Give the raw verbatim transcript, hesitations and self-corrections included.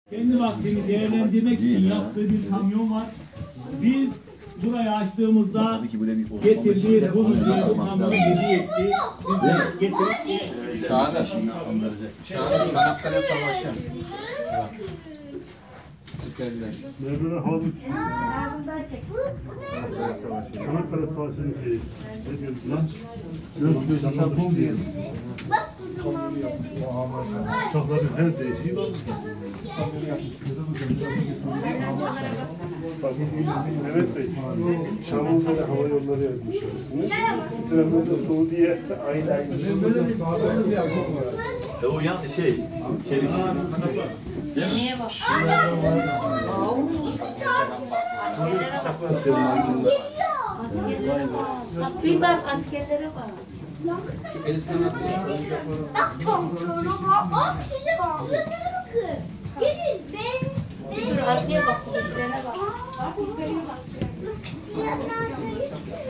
Kendi vaktini değerlendirmek için yaptığı bir kamyon var. Biz burayı açtığımızda getirdi, bunu bu kamyonu hediye etti. Biz de getirdik. Çağda. Çağda Çanakkale Savaşı. Süperler. Mevlana Havuç. Çanakkale Savaşı. Çanakkale Savaşı'nın şeyi. Ne diyorsun lan? Göz göz sapon diyor. Uçakların her değişiği var. Mehmet Bey, Çamlıca Hava Yolları yazmış orasını. Bir tarafında da Suudiye aynı aynı. E o yan şey, çelişki. Neye bak? Bir bak askerlere bak. El sanatı. Bak Tom şuna bak. Bak size bak. Bakın. Gelin ben. Dur arkaya bak. Askerlere bak. Ben.